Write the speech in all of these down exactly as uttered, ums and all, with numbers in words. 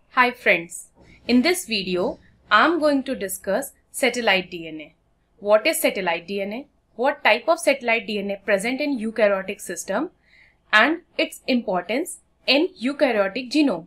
Hi friends, in this video I am going to discuss satellite D N A. What is satellite D N A? What type of satellite D N A present in eukaryotic system and its importance in eukaryotic genome.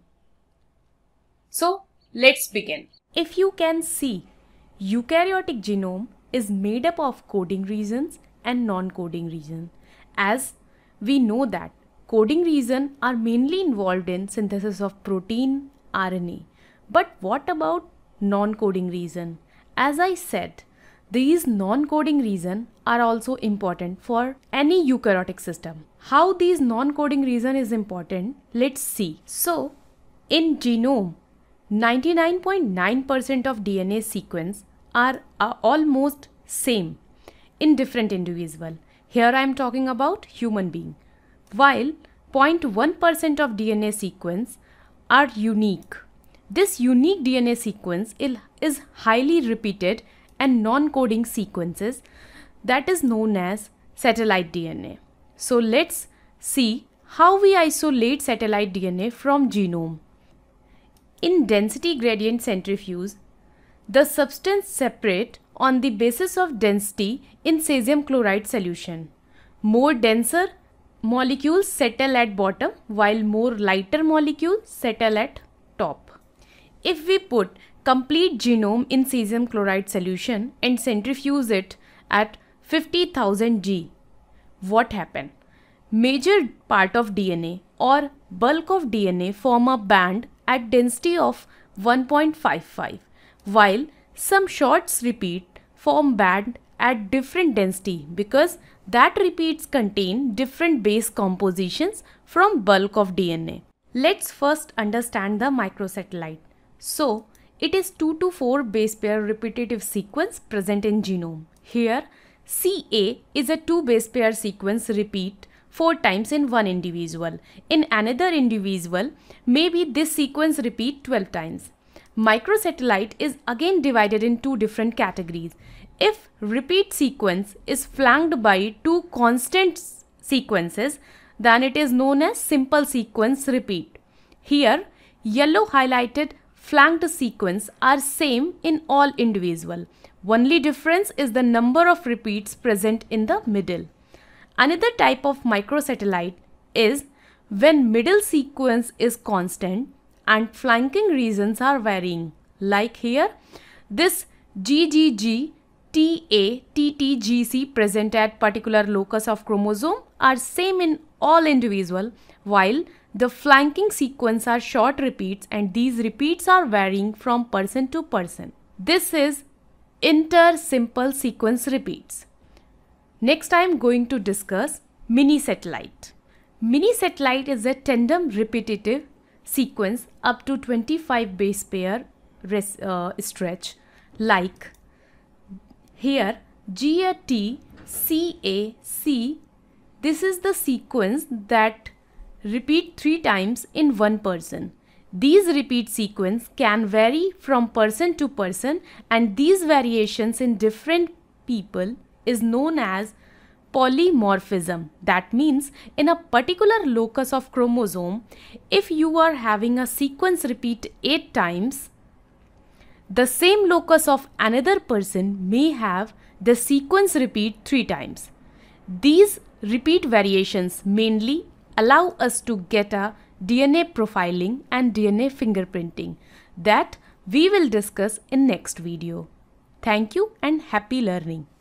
So let's begin. If you can see, eukaryotic genome is made up of coding regions and non-coding regions. As we know that coding regions are mainly involved in synthesis of protein, R N A. But what about non-coding region? As I said, these non-coding regions are also important for any eukaryotic system. How these non-coding region is important? Let's see. So, in genome, ninety-nine point nine percent of D N A sequence are, are almost same in different individuals. Here I am talking about human being. While zero point one percent of D N A sequence are unique. This unique D N A sequence is highly repeated and non-coding sequences that is known as satellite D N A. So let's see how we isolate satellite D N A from genome. In density gradient centrifuge, the substance separate on the basis of density in cesium chloride solution. More denser molecules settle at bottom while more lighter molecules settle at top. If we put complete genome in cesium chloride solution and centrifuge it at fifty thousand G, what happen? Major part of D N A or bulk of D N A form a band at density of one point five five, while some shorts repeat form band at different density because that repeats contain different base compositions from bulk of D N A. Let's first understand the microsatellite. So, it is two to four base pair repetitive sequence present in genome. Here, C A is a two base pair sequence repeat four times in one individual. In another individual, maybe this sequence repeat twelve times. Microsatellite is again divided in two different categories. If repeat sequence is flanked by two constant sequences, then it is known as simple sequence repeat. Here, yellow highlighted flanked sequence are same in all individual. Only difference is the number of repeats present in the middle. Another type of microsatellite is when middle sequence is constant and flanking regions are varying. Like here, this G G G T A T T G C present at particular locus of chromosome are same in all individual, while the flanking sequence are short repeats and these repeats are varying from person to person. This is inter-simple sequence repeats. Next I am going to discuss Minisatellite. Minisatellite is a tandem repetitive sequence up to twenty-five base pair uh, stretch, like here G A T C A C. This is the sequence that repeat three times in one person. These repeat sequence can vary from person to person, and these variations in different people is known as polymorphism. That means in a particular locus of chromosome, if you are having a sequence repeat eight times, the same locus of another person may have the sequence repeat three times. These repeat variations mainly allow us to get a D N A profiling and D N A fingerprinting that we will discuss in next video. Thank you and happy learning.